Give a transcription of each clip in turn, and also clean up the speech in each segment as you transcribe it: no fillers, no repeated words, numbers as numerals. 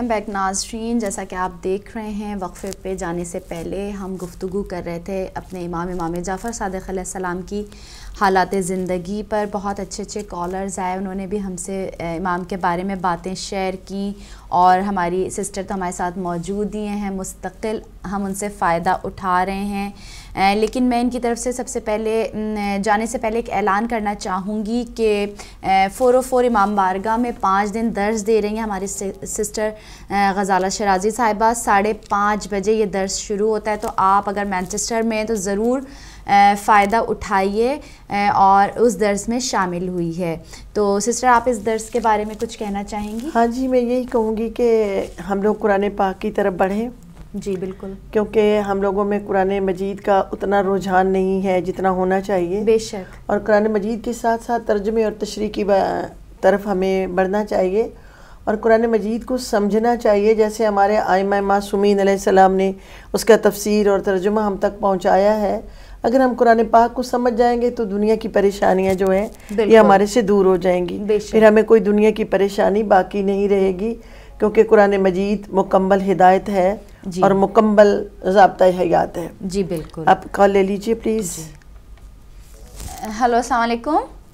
Back ناظرین، جیسا کہ آپ دیکھ رہے ہیں وقفے پہ جانے سے پہلے ہم گفتگو کر رہے تھے اپنے امام جعفر صادق علیہ السلام کی حالات زندگی پر. بہت اچھے کالرز آئے، انہوں نے بھی ہم سے امام کے بارے میں باتیں شیئر کی اور ہماری سسٹر تو ہمارے ساتھ موجود ہی ہیں، مستقل ہم ان سے فائدہ اٹھا رہے ہیں. لیکن میں ان کی طرف سے سب سے پہلے جانے سے پہلے ایک اعلان کرنا چاہوں گی کہ 404 امام بارگاہ میں 5 دن درس دے رہی ہیں ہماری سسٹر غزالہ شرازی صاحبہ. 5:30 بجے یہ درس شروع ہوتا ہے، تو آپ اگر مانچسٹر میں ہیں تو ضرور فائدہ اٹھائیے اور اس درس میں شامل ہوئی ہے. تو سسٹر آپ اس درس کے بارے میں کچھ کہنا چاہیں گی؟ ہاں جی، میں یہی کہوں گی کہ ہم لوگ قرآن پاک کی طرف بڑھیں. جی بالکل، کیونکہ ہم لوگوں میں قرآن مجید کا اتنا رجحان نہیں ہے جتنا ہونا چاہیے. بے شک. اور قرآن مجید کے ساتھ ساتھ ترجمے اور تشریح کی طرف ہمیں بڑھنا چاہیے اور قرآن مجید کو سمجھنا چاہیے، جیسے ہمارے ائمہ معصومین علیہ السلام نے اس کا تفسیر اور ترجمہ ہم تک پہنچایا ہے. اگر ہم قرآن پاک کو سمجھ جائیں گے تو دنیا کی پریشانیاں جو ہیں یہ ہمارے سے دور ہو جائیں گی. پھر ہمیں کوئی دنیا کی پریشانی باقی نہیں رہے گی، کیونکہ قرآن مجید مکمل ہدایت ہے اور مکمل ضابطہ حیات ہے. جی بالکل. آپ کال لے لیجئے پلیز. ہلو، السلام علیکم.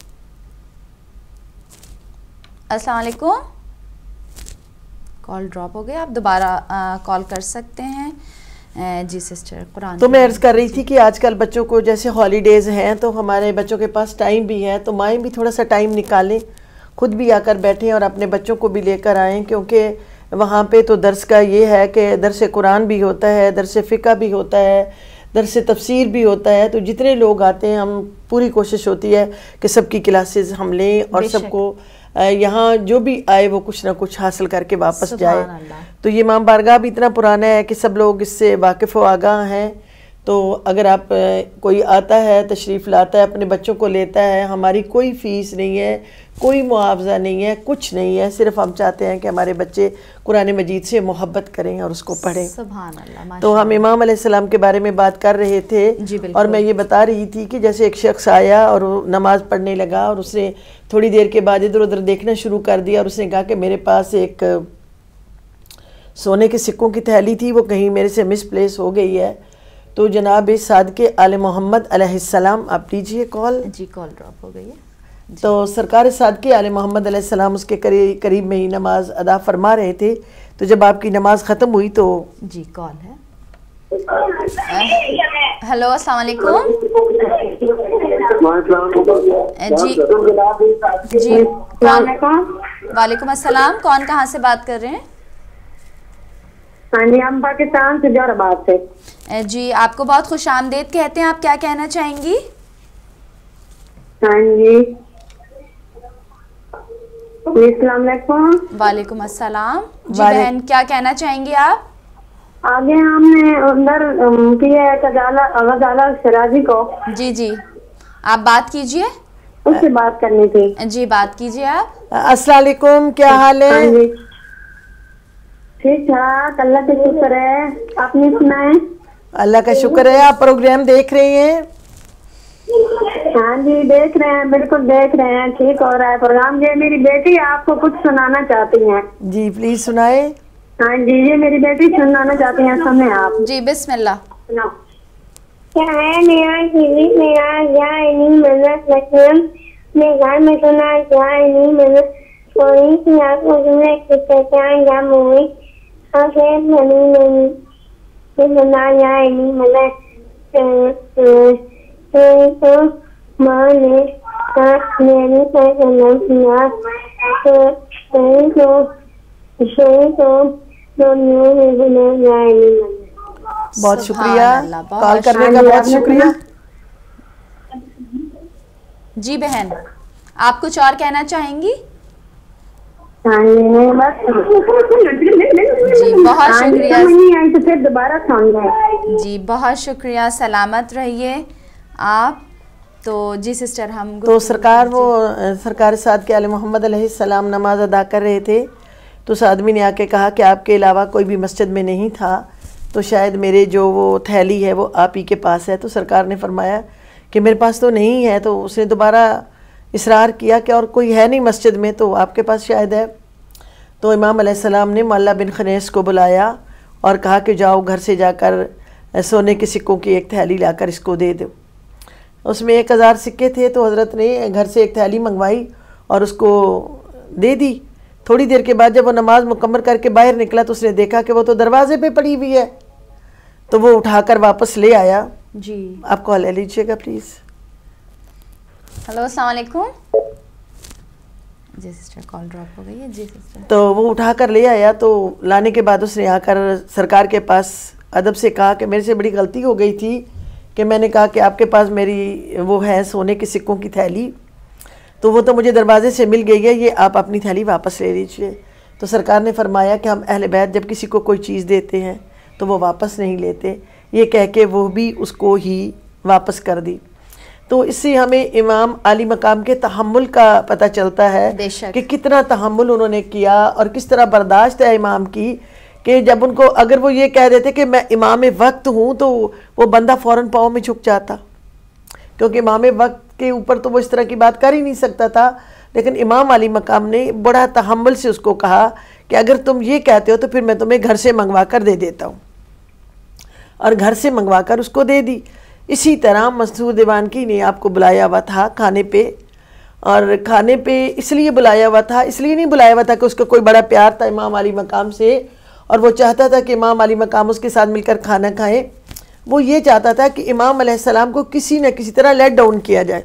السلام علیکم. کال ڈراپ ہو گیا، آپ دوبارہ کال کر سکتے ہیں. جی سسٹر، قرآن تو میں عرض کر رہی تھی کہ آج کل بچوں کو جیسے ہالیڈیز ہیں تو ہمارے بچوں کے پاس ٹائم بھی ہے، تو مائیں بھی تھوڑا سا ٹائم نکالیں، خود بھی آ کر بیٹھیں اور اپنے بچوں کو بھی لے کر آئیں. کیونکہ وہاں پہ تو درس کا یہ ہے کہ درس قرآن بھی ہوتا ہے، درس فقہ بھی ہوتا ہے، درس تفسیر بھی ہوتا ہے. تو جتنے لوگ آتے ہیں ہم پوری کوشش ہوتی ہے کہ سب کی کلاسز ہم لیں اور سب کو یہاں جو بھی آئے وہ کچھ نہ کچھ حاصل کر کے واپس جائے. تو یہ امام بارگاہ بھی اتنا پرانا ہے کہ سب لوگ اس سے واقف و آگاہ ہیں. تو اگر آپ کوئی آتا ہے، تشریف لاتا ہے، اپنے بچوں کو لیتا ہے، ہماری کوئی فیس نہیں ہے، کوئی معاوضہ نہیں ہے، کچھ نہیں ہے. صرف ہم چاہتے ہیں کہ ہمارے بچے قرآن مجید سے محبت کریں اور اس کو پڑھیں. سبحان اللہ. تو ہم امام علیہ السلام کے بارے میں بات کر رہے تھے اور میں یہ بتا رہی تھی کہ جیسے ایک شخص آیا اور نماز پڑھنے لگا اور اس نے تھوڑی دیر کے بعد ادھر ادھر دیکھنا شروع کر دیا اور اس نے کہا کہ میرے پاس ایک سونے کے سکوں کی تھیلی تھی، وہ کہیں میرے سے مس پلیس ہو گئی ہے. تو جناب صادق آل محمد علیہ السلام، آپ لیجئے کال. جی کال ڈراپ ہو گئی ہے. تو سرکار صادق آل محمد علیہ السلام اس کے قریب میں ہی نماز ادا فرما رہے تھے. تو جب آپ کی نماز ختم ہوئی تو جی کال ہے. ہلو، السلام علیکم. جی وعلیکم السلام. کون کہاں سے بات کر رہے ہیں؟ ہاں جی، ہم پاکستان سے جوہر آباد سے. جی آپ کو بہت خوش آمدید کہتے ہیں. آپ کیا کہنا چاہیں گی؟ ہاں جی، السلام علیکم. وعلیکم السلام. جی بہن، کیا کہنا چاہیں گی آپ؟ آگے ہم نے اندر کیا ہے غزالہ شرازی کو. جی جی، آپ بات کیجئے. اس سے بات کرنی تھی. جی بات کیجئے آپ. السلام علیکم، کیا حال ہے؟ ہاں جی، ٹھیک ٹھاک، اللہ کا شکر ہے. آپ نے سنائیں؟ اللہ کا شکر ہے. آپ پروگرام دیکھ رہی ہیں؟ ہاں جی دیکھ رہے ہیں، بالکل دیکھ رہے ہیں. ٹھیک ہو رہا ہے پروگرام. یہ میری بیٹی آپ کو کچھ سنانا چاہتی ہیں. جی پلیز سنائے. ہاں جی، یہ میری بیٹی سنانا چاہتی ہیں. سنیں آپ. جی بسم اللہ. کیا ہے میرا جیوی میرا جائے نہیں مدد لکھن میں گھر میں سنا جائے نہیں مدد کوئی سی آپ کو جملے کتے کیا جام ہوئی آخر منی نہیں سنا جائے نہیں مدد تو ماں نے میری سے سنا تو دنیا میں بنا جائے نہیں مدد. بہت شکریہ کال کرنے کا. بہت شکریہ. جی بہن، آپ کچھ اور کہنا چاہیں گی؟ جی بہت شکریہ. جی بہت شکریہ، سلامت رہیے آپ. تو جی سسٹر ہم تو سرکار صادق آل محمد علیہ السلام نماز ادا کر رہے تھے تو اس آدمی نے آ کے کہا کہ آپ کے علاوہ کوئی بھی مسجد میں نہیں تھا، تو شاید میرے جو وہ تھیلی ہے وہ آپ ہی کے پاس ہے. تو سرکار نے فرمایا کہ میرے پاس تو نہیں ہے. تو اس نے دوبارہ اصرار کیا کہ اور کوئی ہے نہیں مسجد میں، تو آپ کے پاس شاید ہے. تو امام علیہ السلام نے معلّہ بن خنیس کو بلایا اور کہا کہ جاؤ گھر سے جا کر سونے کے سکوں کی ایک تھیلی لا کر اس کو دے دو. اس میں 1000 سکے تھے. تو حضرت نے گھر سے ایک تھیلی منگوائی اور اس کو دے دی. تھوڑی دیر کے بعد جب وہ نماز مکمل کر کے باہر نکلا تو اس نے دیکھا کہ وہ تو دروازے پہ پڑی ہوئی ہے. تو وہ اٹھا کر واپس لے آیا. جی آپ کال لے لیجیے گا پلیز. ہلو السلام علیکم. جی سسٹر کال ڈراپ ہو گئی ہے. جی سسٹر. تو وہ اٹھا کر لے آیا. تو لانے کے بعد اس نے آ کر سرکار کے پاس ادب سے کہا کہ میرے سے بڑی غلطی ہو گئی تھی کہ میں نے کہا کہ آپ کے پاس میری وہ ہے سونے کے سکوں کی تھیلی, تو وہ تو مجھے دروازے سے مل گئی ہے, یہ آپ اپنی تھیلی واپس لے لیجیے. تو سرکار نے فرمایا کہ ہم اہل بیت جب کسی کو کوئی چیز دیتے ہیں تو وہ واپس نہیں لیتے. یہ کہہ کے وہ بھی اس کو ہی واپس کر دی. تو اس سے ہمیں امام عالی مقام کے تحمل کا پتہ چلتا ہے کہ کتنا تحمل انہوں نے کیا اور کس طرح برداشت ہے امام کی, کہ جب ان کو اگر وہ یہ کہہ دیتے کہ میں امام وقت ہوں تو وہ بندہ فوراً پاؤں میں جھک جاتا, کیونکہ امام وقت کے اوپر تو وہ اس طرح کی بات کر ہی نہیں سکتا تھا. لیکن امام علی مقام نے بڑا تحمل سے اس کو کہا کہ اگر تم یہ کہتے ہو تو پھر میں تمہیں گھر سے منگوا کر دے دیتا ہوں, اور گھر سے منگوا کر اس کو دے دی. اسی طرح منصور دیوانکی نے آپ کو بلایا ہوا تھا کھانے پہ, اور کھانے پہ اس لیے بلایا ہوا تھا, اس لیے نہیں بلایا ہوا تھا کہ اس کا کوئی بڑا پیار تھا امام علی مقام سے اور وہ چاہتا تھا کہ امام علی مقام اس کے ساتھ مل کر کھانا کھائیں. وہ یہ چاہتا تھا کہ امام علیہ السلام کو کسی نہ کسی طرح لیٹ ڈاؤن کیا جائے.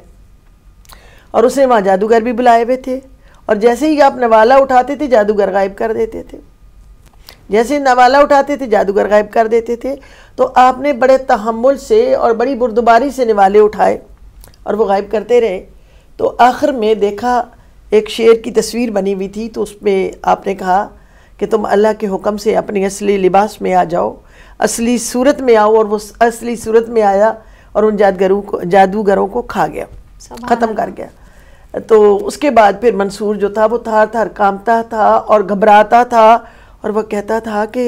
اور اسے وہاں جادوگر بھی بلائے ہوئے تھے, اور جیسے ہی آپ نوالا اٹھاتے تھے جادوگر غائب کر دیتے تھے. جیسے نوالا اٹھاتے تھے جادوگر غائب کر دیتے تھے. تو آپ نے بڑے تحمل سے اور بڑی بردباری سے نوالے اٹھائے اور وہ غائب کرتے رہے. تو آخر میں دیکھا ایک شیر کی تصویر بنی ہوئی تھی, تو اس پہ آپ نے کہا کہ تم اللہ کے حکم سے اپنی اصلی لباس میں آ جاؤ, اصلی صورت میں آؤ. اور وہ اصلی صورت میں آیا اور ان جادوگروں کو کھا گیا, ختم کر گیا. تو اس کے بعد پھر منصور جو تھا وہ تھار تھار کانپتا تھا اور گھبراتا تھا, اور وہ کہتا تھا کہ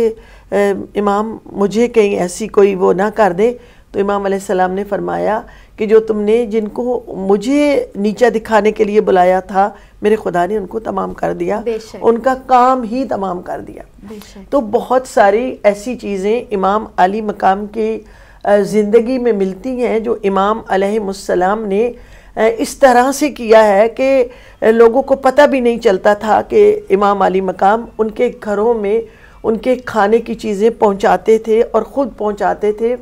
امام مجھے کہیں ایسی کوئی وہ نہ کر دے. تو امام علیہ السلام نے فرمایا کہ جو تم نے جن کو مجھے نیچا دکھانے کے لیے بلایا تھا میرے خدا نے ان کو تمام کر دیا, ان کا کام ہی تمام کر دیا. تو بہت ساری ایسی چیزیں امام علی مقام کی زندگی میں ملتی ہیں جو امام علیہ السلام نے اس طرح سے کیا ہے کہ لوگوں کو پتہ بھی نہیں چلتا تھا کہ امام علی مقام ان کے گھروں میں ان کے کھانے کی چیزیں پہنچاتے تھے اور خود پہنچاتے تھے.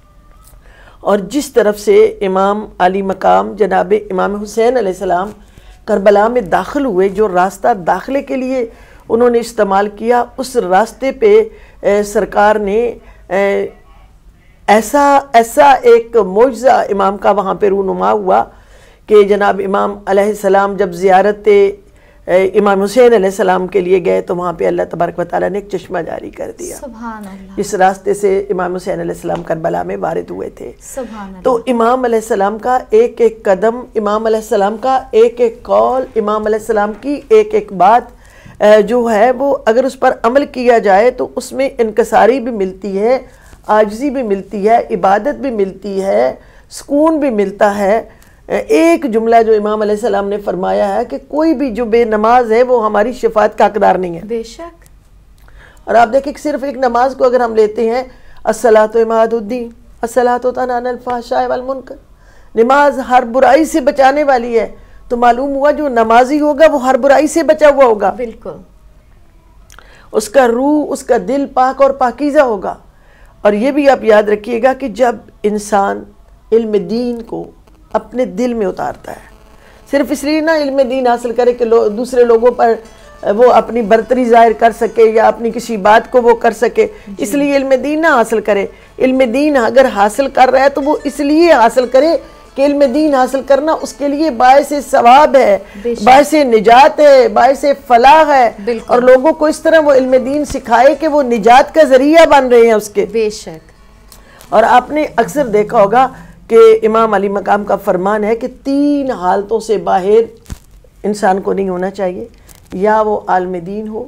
اور جس طرف سے امام علی مقام جناب امام حسین علیہ السلام کربلا میں داخل ہوئے, جو راستہ داخلے کے لیے انہوں نے استعمال کیا, اس راستے پہ سرکار نے ایسا ایک معجزہ امام کا وہاں پہ رونما ہوا کہ جناب امام علیہ السلام جب زیارت امام حسین علیہ السلام کے لیے گئے تو وہاں پہ اللہ تبارک و تعالیٰ نے ایک چشمہ جاری کر دیا. سبحان اللہ. اس راستے سے امام حسین علیہ السلام کربلا میں وارد ہوئے تھے. سبحان اللہ. تو امام علیہ السلام کا ایک ایک قدم, امام علیہ السلام کا ایک ایک قول, امام علیہ السلام کی ایک ایک بات جو ہے وہ اگر اس پر عمل کیا جائے تو اس میں انکساری بھی ملتی ہے, عاجزی بھی ملتی ہے, عبادت بھی ملتی ہے, سکون بھی ملتا ہے. ایک جملہ جو امام علیہ السلام نے فرمایا ہے کہ کوئی بھی جو بے نماز ہے وہ ہماری شفاعت کا حقدار نہیں ہے. بے شک. اور آپ دیکھیں صرف ایک نماز کو اگر ہم لیتے ہیں, الصلاۃ عماد الدین, الصلاۃ تنہی عن الفحشاء والمنکر, نماز ہر برائی سے بچانے والی ہے. تو معلوم ہوا جو نمازی ہوگا وہ ہر برائی سے بچا ہوا ہوگا. بالکل. اس کا روح, اس کا دل پاک اور پاکیزہ ہوگا. اور یہ بھی آپ یاد رکھیے گا کہ جب انسان علم دین کو اپنے دل میں اتارتا ہے, صرف اس لیے نہ علم دین حاصل کرے کہ دوسرے لوگوں پر وہ اپنی برتری ظاہر کر سکے یا اپنی کسی بات کو وہ کر سکے, اس لیے علم دین نہ حاصل کرے. علم دین اگر حاصل کر رہا ہے تو وہ اس لیے حاصل کرے کہ علم دین حاصل کرنا اس کے لیے باعث ثواب ہے, باعث نجات ہے, باعث فلاح ہے. اور لوگوں کو اس طرح وہ علم دین سکھائے کہ وہ نجات کا ذریعہ بن رہے ہیں اس کے. بے شک. اور آپ نے اکثر دیکھا ہوگا کہ امام علی مقام کا فرمان ہے کہ 3 حالتوں سے باہر انسان کو نہیں ہونا چاہیے, یا وہ عالم دین ہو,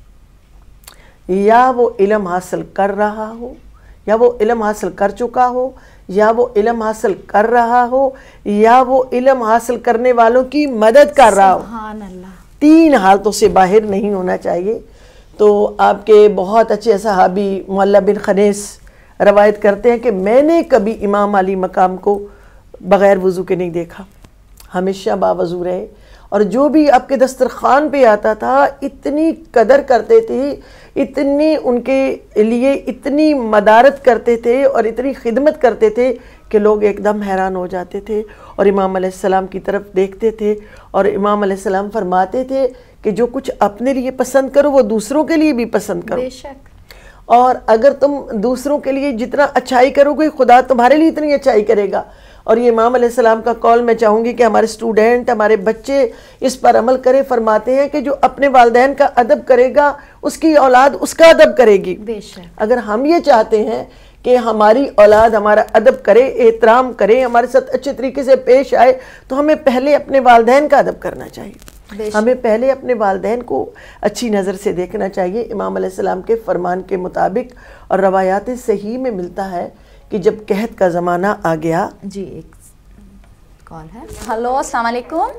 یا وہ علم حاصل کر رہا ہو, یا وہ علم حاصل کر چکا ہو, یا وہ علم حاصل کر رہا ہو, یا وہ علم حاصل کرنے والوں کی مدد کر رہا ہو. سبحان اللہ. 3 حالتوں سے باہر نہیں ہونا چاہیے. تو آپ کے بہت اچھے صحابی معلّہ بن خنیس روایت کرتے ہیں کہ میں نے کبھی امام علی مقام کو بغیر وضو کے نہیں دیکھا، ہمیشہ باوضو رہے، اور جو بھی آپ کے دسترخوان پہ آتا تھا اتنی قدر کرتے تھے، اتنی ان کے لیے اتنی مدارت کرتے تھے اور اتنی خدمت کرتے تھے کہ لوگ ایک دم حیران ہو جاتے تھے اور امام علیہ السلام کی طرف دیکھتے تھے. اور امام علیہ السلام فرماتے تھے کہ جو کچھ اپنے لیے پسند کرو وہ دوسروں کے لیے بھی پسند کرو. بے شک. اور اگر تم دوسروں کے لیے جتنا اچھائی کرو گے خدا تمہارے لیے اتنی اچھائی کرے گا. اور یہ امام علیہ السلام کا قول میں چاہوں گی کہ ہمارے اسٹوڈنٹ، ہمارے بچے اس پر عمل کریں. فرماتے ہیں کہ جو اپنے والدین کا ادب کرے گا اس کی اولاد اس کا ادب کرے گی. بے شک. اگر ہم یہ چاہتے ہیں کہ ہماری اولاد ہمارا ادب کرے، احترام کرے، ہمارے ساتھ اچھے طریقے سے پیش آئے، تو ہمیں پہلے اپنے والدین کا ادب کرنا چاہیے. ہمیں پہلے اپنے والدین کو اچھی نظر سے دیکھنا چاہیے. امام علیہ السلام کے فرمان کے مطابق اور روایات صحیح میں ملتا ہے کہ جب قحط کا زمانہ آ گیا. جی ایک کال ہے. ہلو السلام علیکم.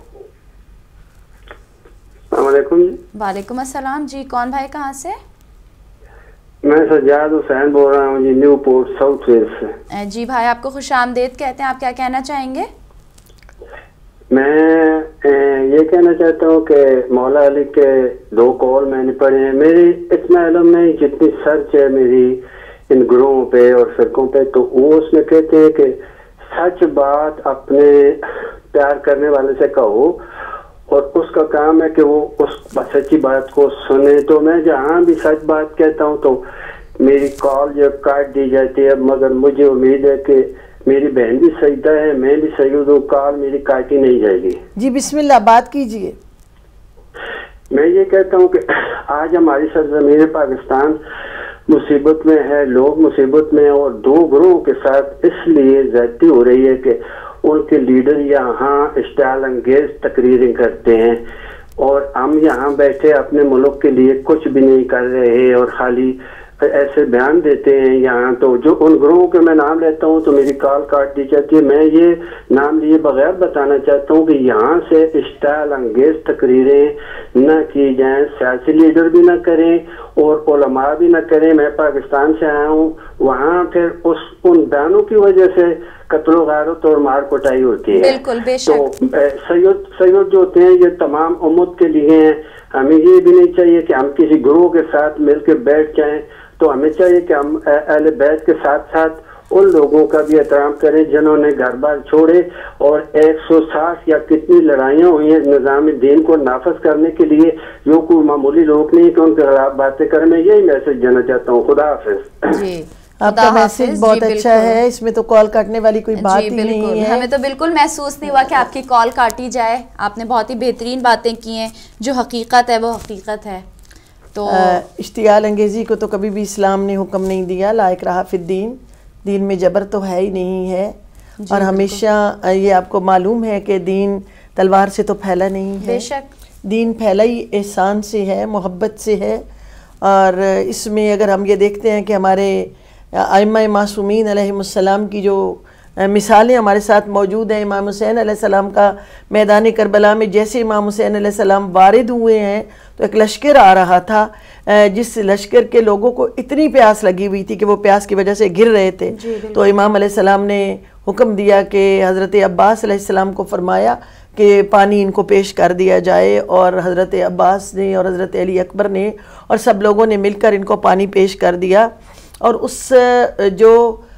السلام علیکم. وعلیکم السلام. جی کون بھائی کہاں سے؟ میں سجاد حسین بول رہا ہوں جی، نیو پورٹ ساؤتھ ویلز سے. جی بھائی آپ کو خوش آمدید کہتے ہیں. آپ کیا کہنا چاہیں گے؟ میں یہ کہنا چاہتا ہوں کہ مولا علی کے 2 قول میں نے پڑھے ہیں. میری اتنا علم نہیں جتنی سرچ ہے میری ان گروہوں پہ اور فرقوں پہ، تو وہ اس میں کہتے ہیں کہ سچ بات اپنے پیار کرنے والے سے کہو اور اس کا کام ہے کہ وہ اس سچی بات کو سنے. تو میں جہاں بھی سچ بات کہتا ہوں تو میری کال جو کاٹ دی جاتی ہے، مگر مجھے امید ہے کہ میری بہن بھی سجدہ ہے، میں بھی سید ہوں، کال میری کاٹی نہیں جائے گی. جی بسم اللہ بات کیجئے. میں یہ کہتا ہوں کہ آج ہماری سرزمین پاکستان مصیبت میں ہے، لوگ مصیبت میں ہیں، اور 2 گروہوں کے ساتھ اس لیے زیادتی ہو رہی ہے کہ ان کے لیڈر یہاں اشتعال انگیز تقریریں کرتے ہیں اور ہم یہاں بیٹھے اپنے ملک کے لیے کچھ بھی نہیں کر رہے اور خالی ایسے بیان دیتے ہیں یہاں. تو جو ان گروہوں کے میں نام لیتا ہوں تو میری کال کاٹ دی جاتی ہے. میں یہ نام لیے بغیر بتانا چاہتا ہوں کہ یہاں سے اشتعال انگیز تقریریں نہ کی جائیں، سیاسی لیڈر بھی نہ کریں اور علماء بھی نہ کریں. میں پاکستان سے آیا ہوں، وہاں پھر ان بیانوں کی وجہ سے قتل و غارت اور مار کٹائی ہوتی ہے. بالکل بے شک. تو سید جو ہوتے ہیں یہ تمام امت کے لیے ہیں. ہمیں یہ بھی نہیں چاہیے کہ ہم کسی گروہ کے ساتھ مل کے بیٹھ جائیں. تو ہمیں چاہیے کہ ہم اہل بیت کے ساتھ ساتھ ان لوگوں کا بھی احترام کریں جنہوں نے گھر بار چھوڑے اور 160 یا کتنی لڑائیاں ہوئی ہیں نظام دین کو نافذ کرنے کے لیے. جو کوئی معمولی لوگ نہیں کہ ان کے خلاف باتیں کریں. میں یہی میسج دینا چاہتا ہوں. خدا حافظ. جی آپ کا میسج بہت اچھا ہے، اس میں تو کال کاٹنے والی کوئی بات ہی نہیں ہے. ہمیں تو بالکل محسوس نہیں ہوا کہ آپ کی کال کاٹی جائے. آپ نے بہت ہی بہترین باتیں کی ہیں. جو حقیقت ہے وہ حقیقت ہے. تو اشتعال انگیزی کو تو کبھی بھی اسلام نے حکم نہیں دیا. لا اکراہ فی الدین، دین میں جبر تو ہے ہی نہیں ہے. اور ہمیشہ یہ آپ کو معلوم ہے کہ دین تلوار سے تو پھیلا نہیں ہے. بے شک دین پھیلا ہی احسان سے ہے، محبت سے ہے. اور اس میں اگر ہم یہ دیکھتے ہیں کہ ہمارے ائمہ معصومین علیہ السلام کی جو مثالیں ہمارے ساتھ موجود ہیں. امام حسین علیہ السلام کا میدان کربلا میں جیسے امام حسین علیہ السلام وارد ہوئے ہیں تو ایک لشکر آ رہا تھا، جس لشکر کے لوگوں کو اتنی پیاس لگی ہوئی تھی کہ وہ پیاس کی وجہ سے گر رہے تھے. تو امام علیہ السلام نے حکم دیا کہ حضرت عباس علیہ السلام کو فرمایا کہ پانی ان کو پیش کر دیا جائے. اور حضرت عباس نے اور حضرت علی اکبر نے اور سب لوگوں نے مل کر ان کو پانی پیش کر دیا. اور اس جو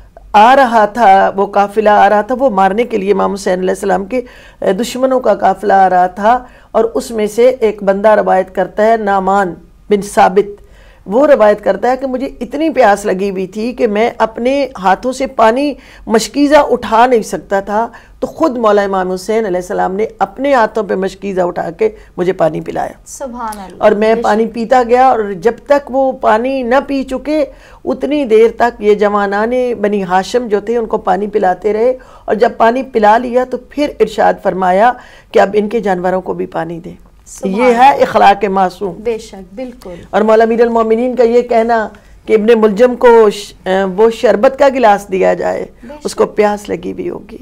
آ رہا تھا، وہ قافلہ آ رہا تھا، وہ مارنے کے لیے امام حسین علیہ السلام کے دشمنوں کا قافلہ آ رہا تھا. اور اس میں سے ایک بندہ روایت کرتا ہے، نعمان بن ثابت، وہ روایت کرتا ہے کہ مجھے اتنی پیاس لگی ہوئی تھی کہ میں اپنے ہاتھوں سے پانی مشکیزہ اٹھا نہیں سکتا تھا. تو خود مولا امام حسین علیہ السلام نے اپنے ہاتھوں پہ مشکیزہ اٹھا کے مجھے پانی پلایا. سبحان اللہ. اور میں پانی پیتا گیا، اور جب تک وہ پانی نہ پی چکے اتنی دیر تک یہ جوانان بنی ہاشم جو تھے ان کو پانی پلاتے رہے. اور جب پانی پلا لیا تو پھر ارشاد فرمایا کہ اب ان کے جانوروں کو بھی پانی دیں. یہ ہے اخلاق معصوم. بے شک بالکل. اور مولا امیر المومنین کا یہ کہنا کہ ابن ملجم کو وہ شربت کا گلاس دیا جائے، اس کو پیاس لگی بھی ہوگی.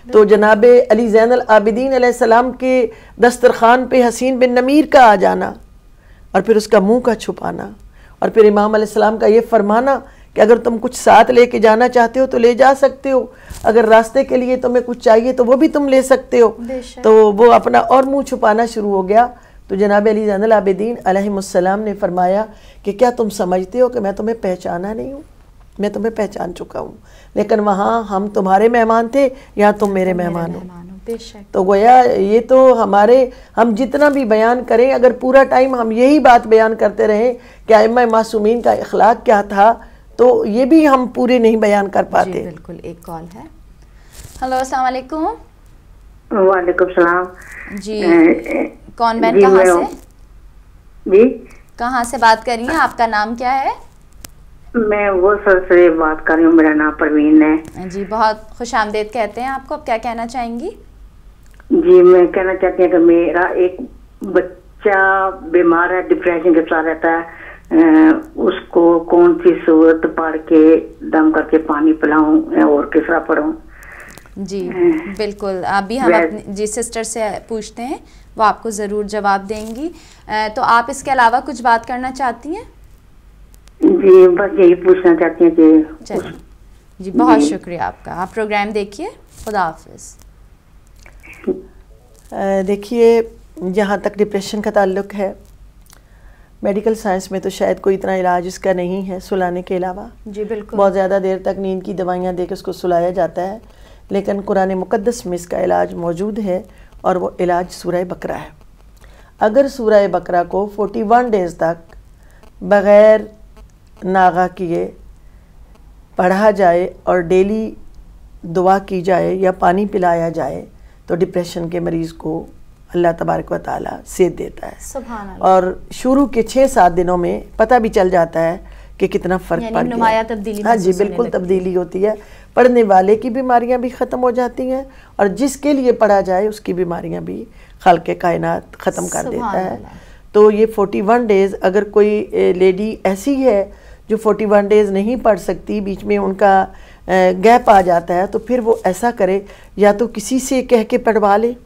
تو جناب علی زین العابدین علیہ السلام کے دسترخوان پہ حسین بن نمیر کا آ جانا اور پھر اس کا منہ کا چھپانا، اور پھر امام علیہ السلام کا یہ فرمانا کہ اگر تم کچھ ساتھ لے کے جانا چاہتے ہو تو لے جا سکتے ہو، اگر راستے کے لیے تمہیں کچھ چاہیے تو وہ بھی تم لے سکتے ہو. تو وہ اپنا اور منہ چھپانا شروع ہو گیا. تو جناب علی زین العابدین علیہ السلام نے فرمایا کہ کیا تم سمجھتے ہو کہ میں تمہیں پہچانا نہیں ہوں؟ میں تمہیں پہچان چکا ہوں، لیکن وہاں ہم تمہارے مہمان تھے، یہاں تم میرے مہمان ہو. تو گویا یہ تو ہم جتنا بھی بیان کریں، اگر پورا ٹائم ہم یہی بات بیان کرتے رہیں کہ ائمہ معصومین کا اخلاق کیا تھا تو یہ بھی ہم پورے نہیں بیان کر پاتے. جی بالکل. ایک کال ہے. ہلو السلام علیکم. وعلیکم السلام. جی کون بہن کہاں سے؟ جی کہاں سے بات کر رہی ہیں؟ آپ کا نام کیا ہے؟ میں وہ سر سے بات کر رہی ہوں، میرا نام پروین ہے. جی بہت خوش آمدید کہتے ہیں آپ کو. اب کیا کہنا چاہیں گی؟ جی میں کہنا چاہتی ہوں کہ میرا ایک بچہ بیمار ہے، ڈپریشن کے ساتھ رہتا ہے، اس کو کون سی صورت پڑھ کے دم کر کے پانی پلاؤں اور کس طرح پڑھوں؟ جی بالکل. ابھی ہم اپنی سسٹر سے پوچھتے ہیں، وہ آپ کو ضرور جواب دیں گی. تو آپ اس کے علاوہ کچھ بات کرنا چاہتی ہیں؟ جی بس یہی پوچھنا چاہتی ہیں کہ چلیے. جی بہت شکریہ آپ کا. آپ پروگرام دیکھیے. خدا حافظ. دیکھیے جہاں تک ڈپریشن کا تعلق ہے، میڈیکل سائنس میں تو شاید کوئی اتنا علاج اس کا نہیں ہے سلانے کے علاوہ. جی بالکل. بہت زیادہ دیر تک نیند کی دوائیاں دے کے اس کو سلایا جاتا ہے، لیکن قرآن مقدس میں اس کا علاج موجود ہے اور وہ علاج سورہ بقرہ ہے. اگر سورہ بقرہ کو 41 ڈیز تک بغیر ناغہ کیے پڑھا جائے اور ڈیلی دعا کی جائے یا پانی پلایا جائے تو ڈپریشن کے مریض کو اللہ تبارک و تعالیٰ صحت دیتا ہے. سبحان اللہ. اور شروع کے 6-7 دنوں میں پتہ بھی چل جاتا ہے کہ کتنا فرق پڑ گیا. نمایاں تبدیلی. ہاں جی بالکل تبدیلی ہوتی ہے. پڑھنے والے کی بیماریاں بھی ختم ہو جاتی ہیں اور جس کے لیے پڑھا جائے اس کی بیماریاں بھی خالق کائنات ختم کر دیتا ہے. تو یہ 41 ڈیز اگر کوئی لیڈی ایسی ہے جو 41 ڈیز نہیں پڑھ سکتی، بیچ میں ان کا گیپ آ جاتا ہے، تو پھر وہ ایسا کرے یا تو کسی سے کہہ کے پڑھوا لے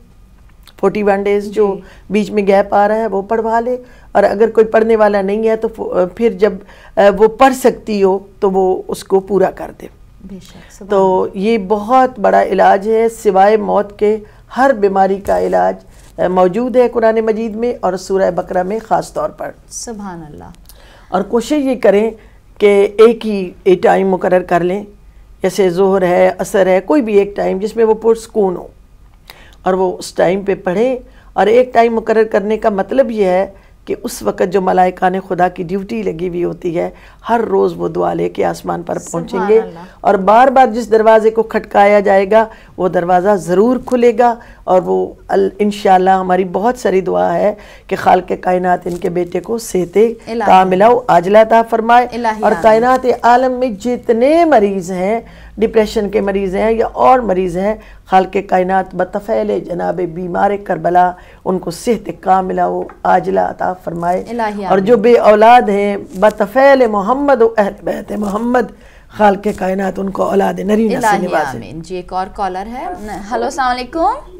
41 ڈیز جو بیچ میں گیپ آ رہا ہے وہ پڑھوا لے، اور اگر کوئی پڑھنے والا نہیں ہے تو پھر جب وہ پڑھ سکتی ہو تو وہ اس کو پورا کر دے. تو یہ بہت بڑا علاج ہے. سوائے موت کے ہر بیماری کا علاج موجود ہے قرآن مجید میں اور سورہ بقرہ میں خاص طور پر. سبحان اللہ. اور کوشش یہ کریں کہ ایک ہی ٹائم مقرر کر لیں، جیسے ظہر ہے، عصر ہے، کوئی بھی ایک ٹائم جس میں وہ پرسکون ہو اور وہ اس ٹائم پہ پڑھیں. اور ایک ٹائم مقرر کرنے کا مطلب یہ ہے کہ اس وقت جو ملائکہ نے خدا کی ڈیوٹی لگی ہوئی ہوتی ہے ہر روز وہ دعا لے کے آسمان پر پہنچیں گے، اور بار بار جس دروازے کو کھٹکایا جائے گا وہ دروازہ ضرور کھلے گا. اور وہ انشاءاللہ ہماری بہت ساری دعا ہے کہ خالق کائنات ان کے بیٹے کو صحت کاملہ و عاجلہ عطا فرمائے. اور کائنات عالم میں جتنے مریض ہیں، ڈپریشن کے مریض ہیں یا اور مریض ہیں، خالق کائنات بطفیل جناب بیمار کربلا ان کو صحت کاملہ و عاجلہ عطا فرمائے. اور جو بے اولاد ہیں بطفیل محمد و اہل بیت محمد، خالق کائنات ان کو اولاد نرینہ سے نوازے. آمین. جی ایک اور کالر ہے. ہلو السلام علیکم.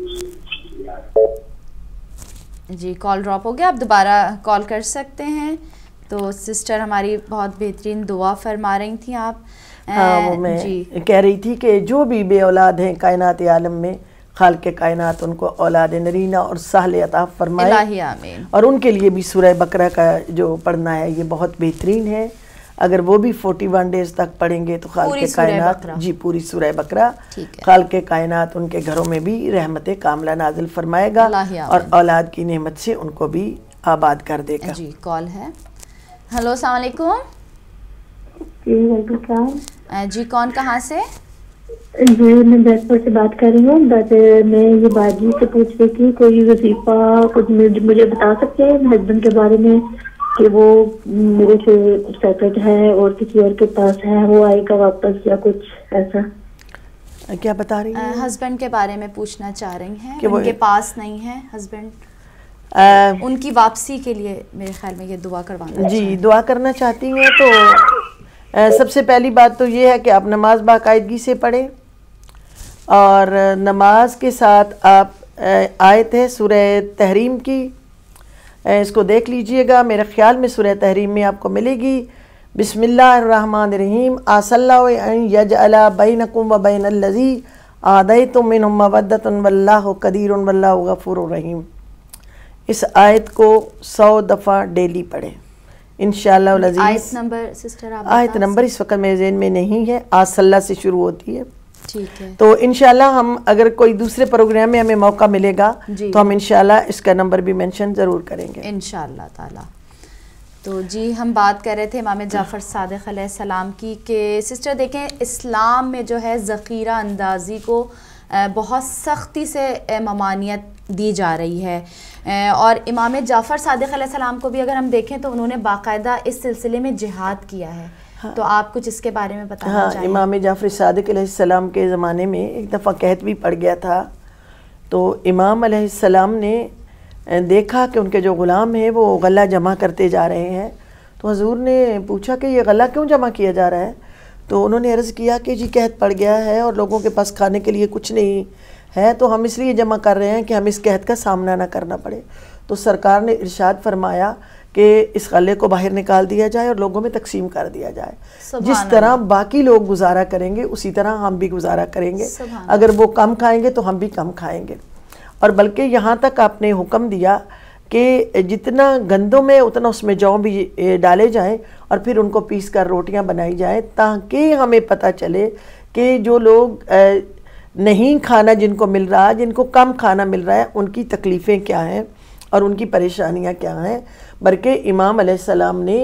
جی کال ڈراپ ہو گیا، آپ دوبارہ کال کر سکتے ہیں. تو سسٹر ہماری بہت بہترین دعا فرما رہی تھیں آپ. ہاں وہ میں کہہ رہی تھی کہ جو بھی بے اولاد ہیں کائنات عالم میں، خالق کائنات ان کو اولاد نرینہ اور سہل عطا فرمائے. الہی آمین. اور ان کے لیے بھی سورہ بقرہ کا جو پڑھنا ہے یہ بہت بہترین ہے. اگر وہ بھی 41 ڈیز تک پڑھیں گے تو خالق کائنات جی پوری سورہ بقرہ، خالق کائنات ان کے گھروں میں بھی رحمت کاملہ نازل فرمائے گا اور اولاد کی نعمت سے ان کو بھی آباد کر دے گا. جی کال ہے. ہلو السلام علیکم. جی کون کہاں سے؟ جی میں بیت پور سے بات کر رہی ہوں. بس میں یہ باجی سے پوچھ رہی تھی کوئی وظیفہ کچھ مجھے بتا سکتے ہیں ہسبینڈ کے بارے میں کہ وہ میرے سے سیپریٹ ہے اور کسی اور کے پاس ہے، وہ آئے گا واپس یا کچھ ایسا؟ کیا بتا رہی ہیں؟ ہسبینڈ کے بارے میں پوچھنا چاہ رہی ہیں کہ ان کے پاس نہیں ہے ہسبینڈ، ان کی واپسی کے لیے میرے خیال میں یہ دعا کروانا. جی دعا کرنا چاہتی ہیں تو سب سے پہلی بات تو یہ ہے کہ آپ نماز باقاعدگی سے پڑھیں اور نماز کے ساتھ آپ آیت ہے سورہ تحریم کی، اس کو دیکھ لیجئے گا، میرے خیال میں سورہ تحریم میں آپ کو ملے گی. بسم اللہ الرحمن الرحیم. عسى الله ان يجعل بينكم وبين الذي عاديتم منهم مودة والله قدير والله غفور رحیم. اس آیت کو 100 دفعہ ڈیلی پڑھیں انشاءاللہ العزیز. آیت نمبر سسٹر آپ آیت نمبر اس وقت میرے ذہن میں نہیں ہے، عسى الله سے شروع ہوتی ہے. ٹھیک ہے. تو انشاءاللہ ہم اگر کوئی دوسرے پروگرام میں ہمیں موقع ملے گا تو ہم انشاءاللہ اس کا نمبر بھی مینشن ضرور کریں گے انشاءاللہ تعالی. تو جی ہم بات کر رہے تھے امام جعفر صادق علیہ السلام کی کہ سسٹر دیکھیں اسلام میں جو ہے ذخیرہ اندازی کو بہت سختی سے ممانعت دی جا رہی ہے، اور امام جعفر صادق علیہ السلام کو بھی اگر ہم دیکھیں تو انہوں نے باقاعدہ اس سلسلے میں جہاد کیا ہے. تو آپ کچھ اس کے بارے میں بتانا چاہیں؟ امام جعفر صادق علیہ السلام کے زمانے میں ایک دفعہ قحط بھی پڑ گیا تھا، تو امام علیہ السلام نے دیکھا کہ ان کے جو غلام ہیں وہ غلہ جمع کرتے جا رہے ہیں. تو حضور نے پوچھا کہ یہ غلہ کیوں جمع کیا جا رہا ہے؟ تو انہوں نے عرض کیا کہ جی قحط پڑ گیا ہے اور لوگوں کے پاس کھانے کے لیے کچھ نہیں ہے، تو ہم اس لیے جمع کر رہے ہیں کہ ہم اس قحط کا سامنا نہ کرنا پڑے. تو سرکار نے ارشاد فرمایا کہ اس غلے کو باہر نکال دیا جائے اور لوگوں میں تقسیم کر دیا جائے. جس طرح باقی لوگ گزارا کریں گے اسی طرح ہم بھی گزارا کریں گے. اگر وہ کم کھائیں گے تو ہم بھی کم کھائیں گے. اور بلکہ یہاں تک آپ نے حکم دیا کہ جتنا گندم ہے اتنا اس میں جو بھی ڈالے جائیں اور پھر ان کو پیس کر روٹیاں بنائی جائیں، تاکہ ہمیں پتہ چلے کہ جو لوگ نہیں کھانا جن کو مل رہا، جن کو کم کھانا مل رہا ہے، ان کی تکلیفیں کیا ہیں اور ان کی پریشانیاں کیا ہیں. بلکہ امام علیہ السلام نے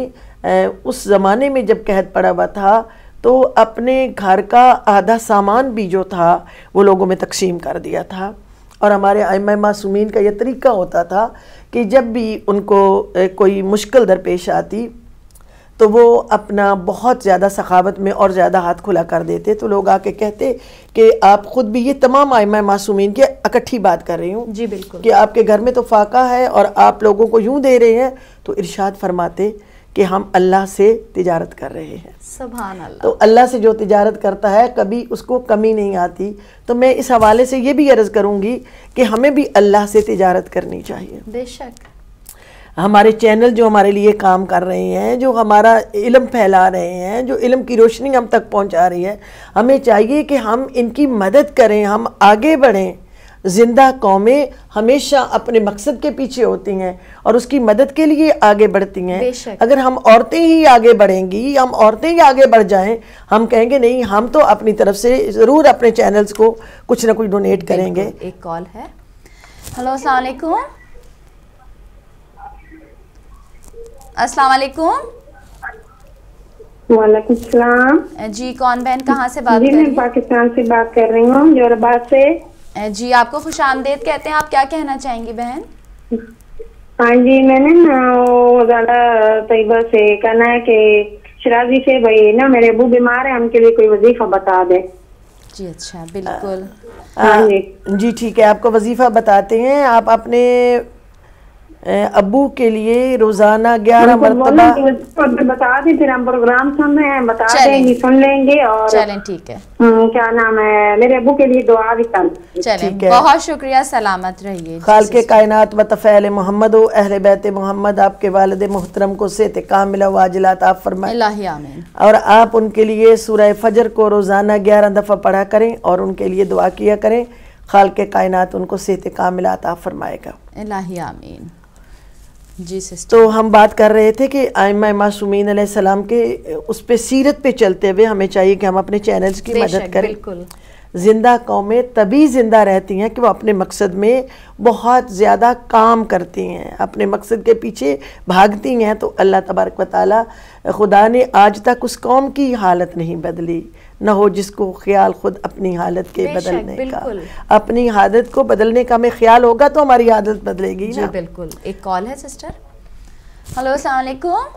اس زمانے میں جب قحط پڑا ہوا تھا تو اپنے گھر کا آدھا سامان بھی جو تھا وہ لوگوں میں تقسیم کر دیا تھا. اور ہمارے ائمہ معصومین کا یہ طریقہ ہوتا تھا کہ جب بھی ان کو کوئی مشکل درپیش آتی تو وہ اپنا بہت زیادہ سخاوت میں اور زیادہ ہاتھ کھلا کر دیتے. تو لوگ آ کے کہتے کہ آپ خود بھی، یہ تمام ائمہ معصومین کی اکٹھی بات کر رہی ہوں جی بالکل، کہ آپ کے گھر میں تو فاقہ ہے اور آپ لوگوں کو یوں دے رہے ہیں. تو ارشاد فرماتے کہ ہم اللہ سے تجارت کر رہے ہیں. سبحان اللہ. تو اللہ سے جو تجارت کرتا ہے کبھی اس کو کمی نہیں آتی. تو میں اس حوالے سے یہ بھی عرض کروں گی کہ ہمیں بھی اللہ سے تجارت کرنی چاہیے. بے شک ہمارے چینل جو ہمارے لیے کام کر رہے ہیں، جو ہمارا علم پھیلا رہے ہیں، جو علم کی روشنی ہم تک پہنچا رہی ہے، ہمیں چاہیے کہ ہم ان کی مدد کریں، ہم آگے بڑھیں. زندہ قومیں ہمیشہ اپنے مقصد کے پیچھے ہوتی ہیں اور اس کی مدد کے لیے آگے بڑھتی ہیں. اگر ہم عورتیں ہی آگے بڑھیں گی، ہم عورتیں ہی آگے بڑھ جائیں، ہم کہیں گے نہیں ہم تو اپنی طرف سے ضرور اپنے چینلز کو کچھ نہ کچھ ڈونیٹ کریں گے. ایک کال ہے. ہلو السلام علیکم. السلام علیکم. وعلیکم السلام. جی کون بہن کہاں سے بات کر رہی ہیں؟ جی میں پاکستان سے بات کر رہی ہوں، جوراباد سے. جی آپ کو خوش آمدید کہتے ہیں. آپ کیا کہنا چاہیں گی بہن؟ ہاں جی میں نے زیادہ طیبہ سے کہنا ہے کہ شرازی سے بھائی نا میرے ابو بیمار ہیں، ہم کے لیے کوئی وظیفہ بتا دیں. جی اچھا بالکل. جی ٹھیک ہے، آپ کو وظیفہ بتاتے ہیں. آپ اپنے ابو کے لیے روزانہ 11 مرتبہ بتا دیں، پھر ہم پروگرام سن رہے ہیں، بتا دیں گے، سن لیں گے. اور چلیں ٹھیک ہے، کیا نام ہے، میرے ابو کے لیے دعا بھی کر. چلیں بہت شکریہ، سلامت رہیے. خالق کائنات و تفعیل محمد و اہل بیت محمد آپ کے والد محترم کو صحت کاملہ و عاجلہ عطا فرمائے. الہی آمین. اور آپ ان کے لیے سورہ فجر کو روزانہ 11 دفعہ پڑھا کریں اور ان کے لیے دعا کیا کریں. خالق کائنات ان کو صحت کاملہ عطا فرمائے گا. الہی آمین. جی سسٹر، تو ہم بات کر رہے تھے کہ ائمہ معصومین علیہ السلام کے اس پہ سیرت پہ چلتے ہوئے ہمیں چاہیے کہ ہم اپنے چینلز کی مدد کریں. بالکل. زندہ قومیں تبھی زندہ رہتی ہیں کہ وہ اپنے مقصد میں بہت زیادہ کام کرتی ہیں، اپنے مقصد کے پیچھے بھاگتی ہیں. تو اللہ تبارک و تعالی خدا نے آج تک اس قوم کی حالت نہیں بدلی. نہ ہو جس کو خیال خود اپنی حالت کے بدلنے کا. اپنی حالت کو بدلنے کا ہمیں خیال ہوگا تو ہماری عادت بدلے گی. جی بالکل. ایک کال ہے سسٹر. ہلو السلام علیکم.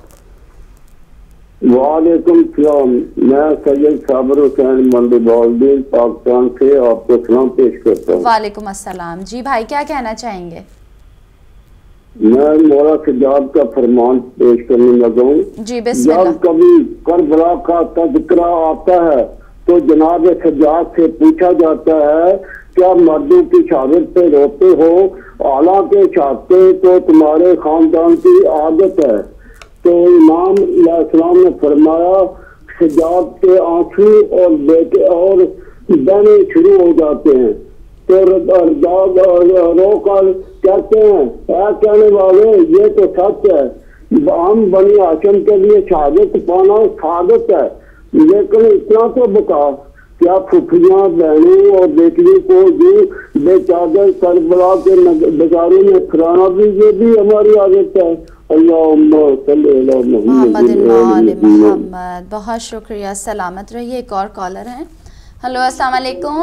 وعلیکم السلام. میں سید صابر حسین منڈی بالدین پاکستان سے آپ کو سلام پیش کرتا ہوں. وعلیکم السلام. جی بھائی کیا کہنا چاہیں گے؟ میں مولا سجاد کا فرمان پیش کرنے لگا ہوں. جی بسم اللہ. جب کبھی کربلا کا تذکرہ آتا ہے تو جناب سجاد سے پوچھا جاتا ہے کیا مردوں کی شہادت پہ روتے ہو؟ حالانکہ چاہتے تو تمہارے خاندان کی عادت ہے. تو امام علیہ السلام نے فرمایا سجاد کے آنسو اور بیٹے اور بہنے شروع ہو جاتے ہیں. تو رو کر کہتے ہیں اے کہنے والے یہ تو سچ ہے، ہم بنی ہاشم کے لیے شہادت پانا سعادت ہے، لیکن اتنا تو بتا کیا پھپھیاں بہنوں اور بیٹیوں کو جو بے چادر کربلا کے بازاروں میں پھرانا بھی یہ بھی ہماری عادت ہے. اللہم صلی علی محمد وآل محمد. بہت شکریہ، سلامت رہیے. ایک اور کالر ہیں. ہلو السلام علیکم.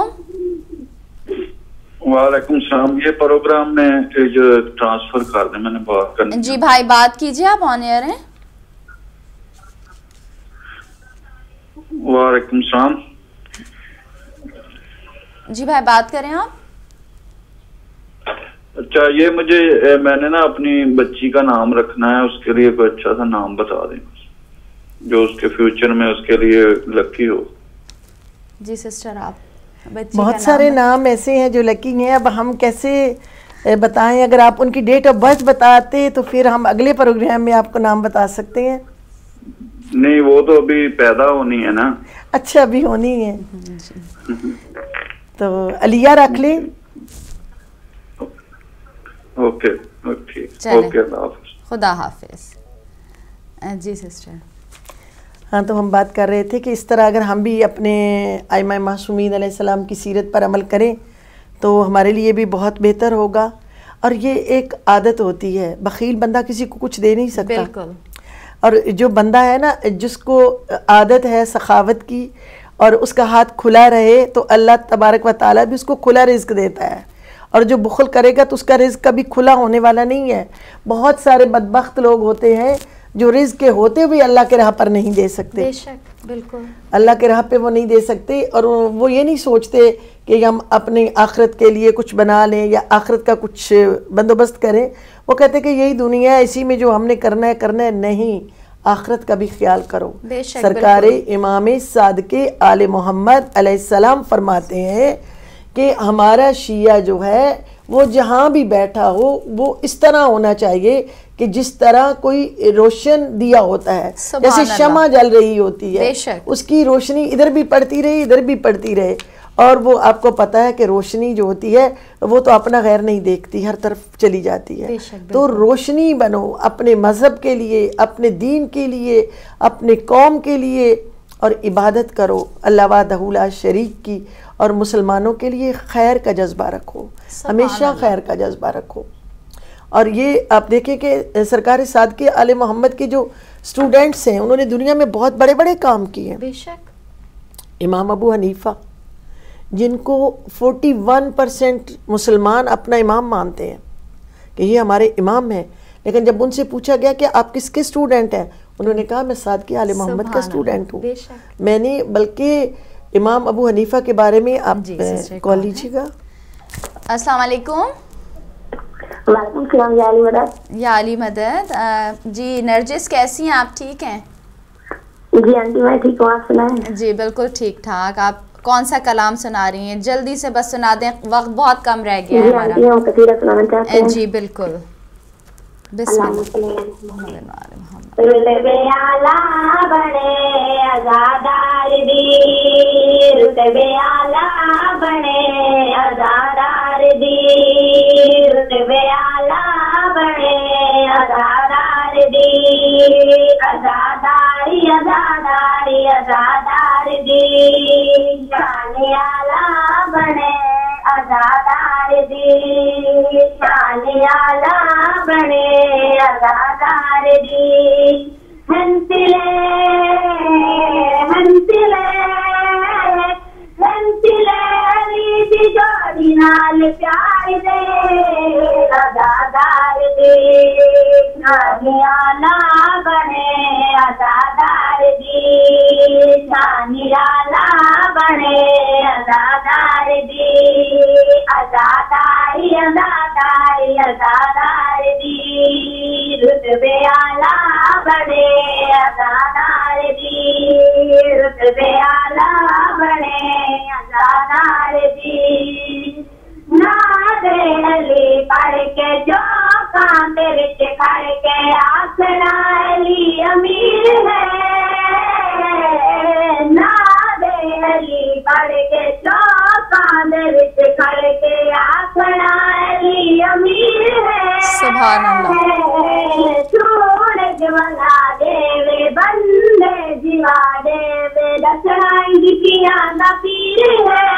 وعلیکم السلام. یہ پروگرام میں جو ٹرانسفر کر دیں، میں نے بات کرنی. جی بھائی بات کیجیے، آپ آن ایئر ہیں. وعلیکم السلام. جی بھائی بات کریں آپ. اچھا یہ مجھے میں نے نا اپنی بچی کا نام رکھنا ہے، اس کے لیے کوئی اچھا سا نام بتا دیں جو اس کے فیوچر میں اس کے لیے لکی ہو. جی سسٹر آپ بہت سارے نام ایسے ہیں جو لکی ہیں. اب ہم کیسے بتائیں؟ اگر آپ ان کی ڈیٹ آف برتھ بتاتے تو پھر ہم اگلے پروگرام میں آپ کو نام بتا سکتے ہیں. نہیں وہ تو ابھی پیدا ہونی ہے نا. اچھا ابھی ہونی ہے تو علیہ رکھ لیں. اوکے اوکے اللہ حافظ. خدا حافظ. جی سسٹر. ہاں تو ہم بات کر رہے تھے کہ اس طرح اگر ہم بھی اپنے ائمہ معصومین علیہ السلام کی سیرت پر عمل کریں تو ہمارے لیے بھی بہت بہتر ہوگا. اور یہ ایک عادت ہوتی ہے، بخیل بندہ کسی کو کچھ دے نہیں سکتا. بالکل. اور جو بندہ ہے نا جس کو عادت ہے سخاوت کی اور اس کا ہاتھ کھلا رہے تو اللہ تبارک و تعالیٰ بھی اس کو کھلا رزق دیتا ہے. اور جو بخل کرے گا تو اس کا رزق کبھی کھلا ہونے والا نہیں ہے. بہت سارے بدبخت لوگ ہوتے ہیں جو رزق کے ہوتے ہوئے اللہ کے راہ پر نہیں دے سکتے. بے شک بالکل اللہ کے راہ پہ وہ نہیں دے سکتے. اور وہ یہ نہیں سوچتے کہ ہم اپنی آخرت کے لیے کچھ بنا لیں یا آخرت کا کچھ بندوبست کریں. وہ کہتے ہیں کہ یہی دنیا ہے، اسی میں جو ہم نے کرنا ہے. نہیں، آخرت کا بھی خیال کرو. سرکار امام صادق آل محمد علیہ السلام فرماتے ہیں کہ ہمارا شیعہ جو ہے وہ جہاں بھی بیٹھا ہو وہ اس طرح ہونا چاہیے کہ جس طرح کوئی روشن دیا ہوتا ہے، جیسے شمع جل رہی ہوتی ہے، اس کی روشنی ادھر بھی پڑتی رہے ادھر بھی پڑتی رہے. اور وہ آپ کو پتا ہے کہ روشنی جو ہوتی ہے وہ تو اپنا غیر نہیں دیکھتی، ہر طرف چلی جاتی ہے. تو روشنی بنو اپنے مذہب کے لیے، اپنے دین کے لیے، اپنے قوم کے لیے، اور عبادت کرو اللہ وحدہ لا شریک کی. اور مسلمانوں کے لیے خیر کا جذبہ رکھو، ہمیشہ خیر کا جذبہ رکھو. اور یہ آپ دیکھیں کہ سرکار صادق آل محمد کے جو سٹوڈنٹس ہیں انہوں نے دنیا میں بہت بڑے بڑے کام کیے ہیں. بے شک. امام ابو حنیفہ جن کو 41% مسلمان اپنا امام مانتے ہیں کہ یہ ہمارے امام ہیں، لیکن جب ان سے پوچھا گیا کہ آپ کس کے سٹوڈنٹ ہیں، انہوں نے کہا میں صادق آل محمد کا سٹوڈنٹ ہوں. میں نے بلکہ امام ابو حنیفہ کے بارے میں آپ کال لیجیے گا. السلام علیکم. وعلیکم السلام. یا علی مدد. یا علی مدد. جی نرجس کیسی ہیں آپ؟ ٹھیک ہیں؟ جی آنٹی میں ٹھیک ہوں، آپ سنائیں؟ جی بالکل ٹھیک ٹھاک. آپ کون سا کلام سنا رہی ہیں؟ جلدی سے بس سنا دیں، وقت بہت کم رہ گیا ہے ہمارا. جی ہم قصیدہ سنانا چاہتے ہیں. جی بالکل. بسم اللہ. رتبے اعلیٰ بڑے عزادار دی، رتبے اعلیٰ بڑے عزادار دی، رتبے اعلیٰ بڑے عزادار دی، عزاداری عزاداری عزادار دی، شان اعلیٰ بڑے عزادار دی، شان اعلیٰ بڑے عزادار دی. ہنسلے ہنسلے ہنسلے علی دی جوڑی نال پیار دے عزادار دی، شان اعلیٰ بڑے عزادار دی، شان اعلیٰ بڑے عزادار دی، عزاداری عزاداری عزادار دی، رتبے اعلیٰ بڑے عزادار دی، رتبے اعلیٰ بڑے بنے ازادار دی ناد علی پڑھ کے جو کاندے وچ کھڑ کے آسنا علی امیر ہے ناد علی پڑھ کے جو کاندے وچ کھڑ کے آسنا علی امیر ہے سبحان اللہ سورج والا دے بندے جیوا دے دسائیں گیتیاں دا پیر ہے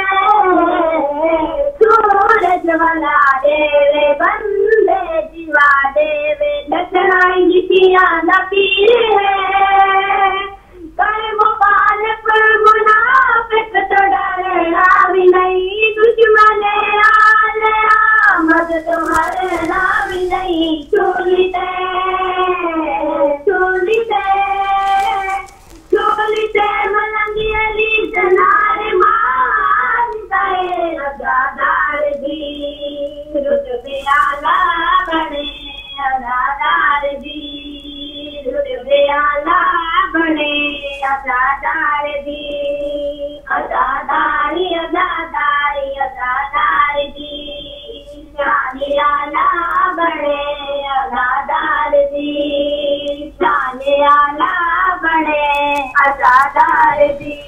سورج والا دے بندے جیوا دے دسائیں گیتیاں دا پیر ہے کر مخالف منافق تو ڈرنا بھی نہیں دشمن آمد تمہارا بھی نہیں چولی دے ملنگی علی جنار مان دے ازادار دی رتبے اعلیٰ بنے ازادار دی رتبے اعلیٰ بنے ازادار دی ازاداری ازاداری ازادار دی شانی اعلیٰ بنے ازادار دی شانی اعلیٰ بنے ازادار دی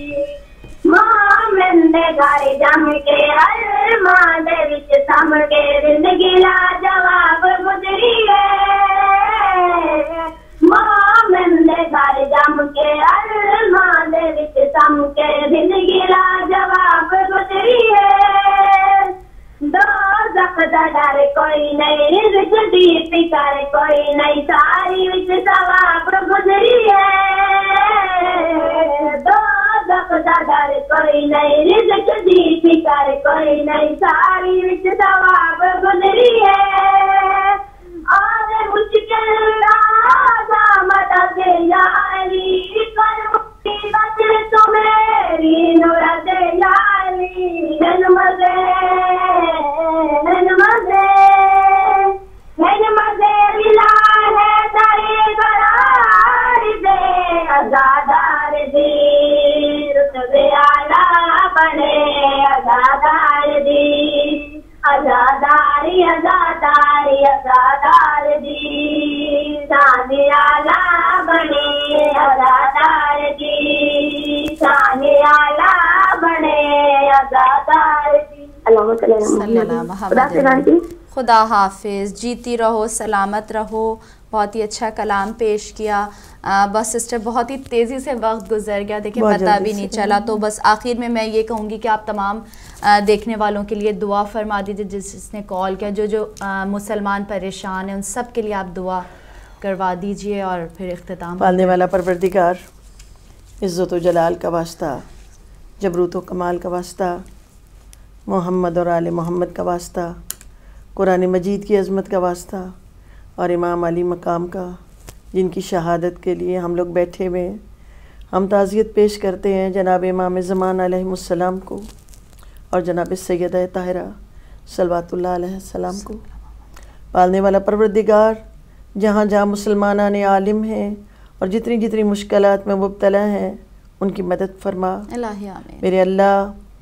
مومن دے گھر جم کے ارمان دے وچ سم کے زندگی لا جواب گزری ہے مومن دے گھر جم کے ارمان دے وچ سم کے زندگی لا جواب گزری ہے دوزخ دا ڈر کوئی نہیں رزق دی فکر کوئی نہیں ساری وچ ثواب گزری ہے دوزخ دا ڈر کوئی نہیں رزق دی فکر کوئی نہیں ساری وچ ثواب گزری ہے آنے مشکل راجا مدد یا علی کر مصیبت تو میری نورد یا علی جنم دے ملا ہے تاری قرار دے ازادار دی رتبے اعلیٰ بنے ازادار دی ازاداری ازاداری ازادار دی شانی اعلیٰ بنے ازادار دی شانی اعلیٰ بنے ازادار دی صلی اللہ محمد خدا حافظ جیتی رہو سلامت رہو بہت ہی اچھا کلام پیش کیا بس سسٹر بہت ہی تیزی سے وقت گزر گیا دیکھیں پتہ بھی نہیں چلا تو بس آخر میں یہ کہوں گی کہ آپ تمام دیکھنے والوں کے لیے دعا فرما دیجیے جس نے کال کیا جو مسلمان پریشان ہیں ان سب کے لیے آپ دعا کروا دیجیے اور پھر اختتام پالنے والا پروردگار عزت و جلال کا واسطہ جبروت و کمال کا واسطہ محمد اور آل محمد کا واسطہ قرآن مجید کی عظمت کا واسطہ اور امام علی مقام کا جن کی شہادت کے لیے ہم لوگ بیٹھے ہوئے ہیں ہم تعزیت پیش کرتے ہیں جناب امام زمان علیہ السلام کو اور جناب سیدہ طاہرہ صلوات اللہ علیہ السلام کو پالنے والا پروردگار جہاں جہاں مسلمانان عالم ہیں اور جتنی جتنی مشکلات میں مبتلا ہیں ان کی مدد فرما الہی آمین میرے اللہ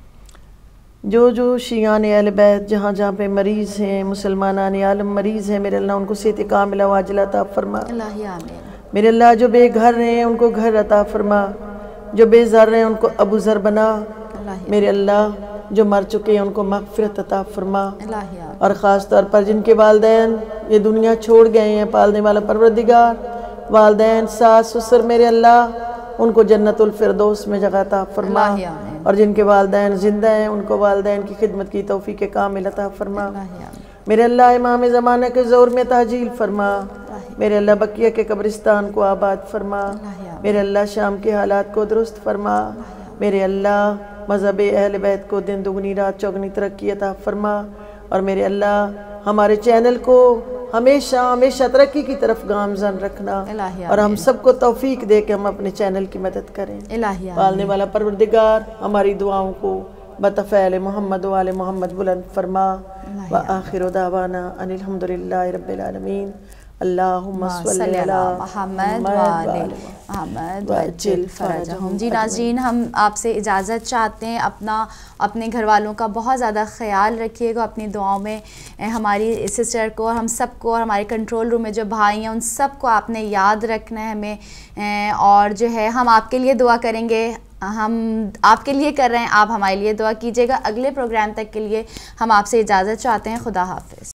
جو شیعان اہل بیت جہاں جہاں پہ مریض ہیں مسلمانان عالم مریض ہیں میرے اللہ ان کو صحت کاملہ و عاجلہ عطا فرما الہی آمین میرے اللہ جو بے گھر ہیں ان کو گھر عطا فرما جو بے زر ہیں ان کو ابو زر بنا میرے اللہ جو مر چکے ہیں ان کو مغفرت عطا فرما الہی آمین اور خاص طور پر جن کے والدین یہ دنیا چھوڑ گئے ہیں پالنے والا پروردگار والدین ساس سسر میرے اللہ ان کو جنت الفردوس میں جگہ عطا فرما الہی آمین اور جن کے والدین زندہ ہیں ان کو والدین کی خدمت کی توفیق کامل عطا فرما الہی آمین میرے اللہ امام زمانہ کے زور میں تعجیل فرما میرے اللہ بقیہ کے قبرستان کو آباد فرما میرے اللہ شام کے حالات کو درست فرما میرے اللہ مذہب اہل بیت کو دن دگنی رات چوگنی ترقی عطا فرما اور میرے اللہ ہمارے چینل کو ہمیشہ ہمیشہ ترقی کی طرف گامزن رکھنا اور ہم سب کو توفیق دے کہ ہم اپنے چینل کی مدد کریں الہی پالنے والا پروردگار ہماری دعاؤں کو بطفعل محمد و آل محمد بلند فرما وآخر دعوانا ان الحمدللہ رب العالمین اللہم صلی علی محمد وآل محمد وعجل فرجہم. جی ناظرین، ہم آپ سے اجازت چاہتے ہیں. اپنے گھر والوں کا بہت زیادہ خیال رکھیے گا اپنی دعاؤں میں. ہماری سسٹر کو اور ہم سب کو اور ہمارے کنٹرول روم میں جو بھائی ہیں ان سب کو آپ نے یاد رکھنا ہے ہمیں. اور جو ہے ہم آپ کے لیے دعا کریں گے، ہم آپ کے لیے کر رہے ہیں، آپ ہمارے لیے دعا کیجیے گا. اگلے پروگرام تک کے لیے ہم آپ سے اجازت چاہتے ہیں. خدا حافظ.